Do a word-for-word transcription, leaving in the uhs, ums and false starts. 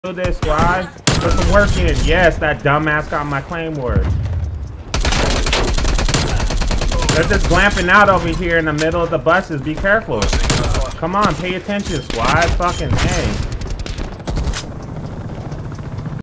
Do this, squad. Put some work in. Yes, that dumbass got my claymore. They're just glamping out over here in the middle of the buses. Be careful. Come on, pay attention, squad. Fucking hey.